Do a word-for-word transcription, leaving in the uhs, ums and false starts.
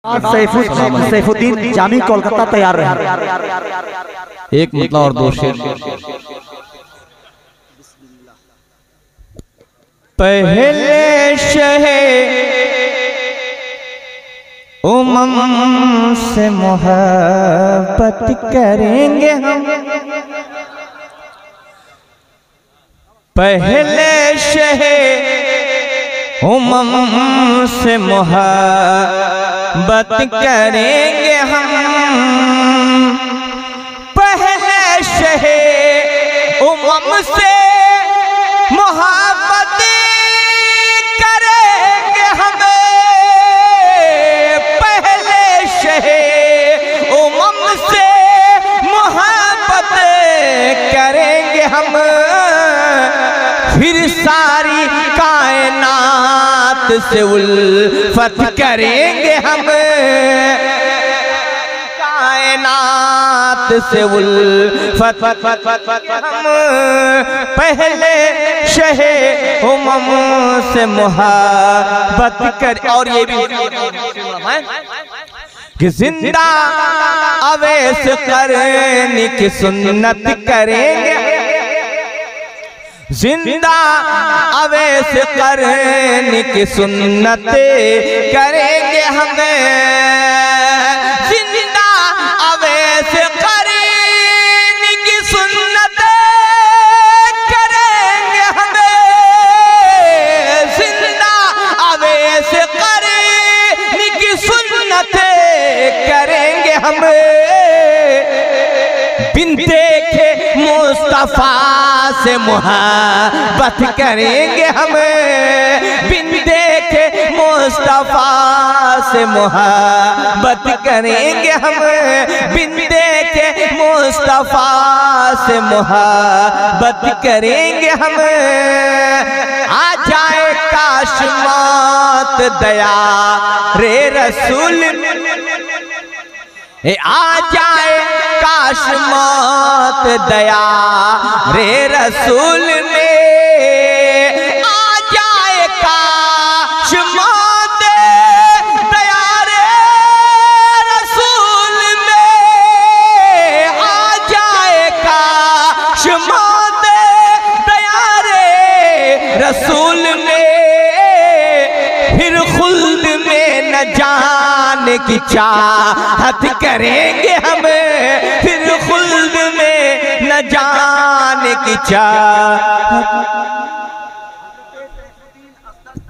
सैफुद्दीन जामी कोलकाता तैयार रहे। एक मतलब और दो शेर। पहले शहे उमम से मोहब्बत करेंगे हम, पहले शहे उमम से मोहब्बत करेंगे हम, पहले शहे उमम से मोहब्बत करेंगे हम, पहले शहे उमम से मोहब्बत करेंगे हम, फिर सारी कायनात से उल्फत करेंगे हम, कायनात से उल्फत हम, पहले शहे उमम से मोहब्बत कर। और ये भी कि जिंदा अवैस करने की सुन्नत करेंगे, जिंदा अवैस करने की सुन्नत करेंगे हम, जिंदा अवैस करने की सुन्नत करेंगे हम, जिंदा अवैस करने की सुन्नत करेंगे हम, बिन देखे मुस्तफा से मोहब्बत करेंगे हम, बिन देखे मुस्तफा से मोहब्बत करेंगे हम, बिन देखे मुस्तफा से मोहब्बत करेंगे हम। आ जाए काश मौत दया रे रसूल, ए आ जाए काश मौत दया रे रसूल में, आ जाए काश मौत दया रे रसूल में, आ जाए काश मौत दया रे रसूल में, फिर खुल्द में न जाने की चाहत करेंगे हम, फिर खुल्द में न जाने की चाहत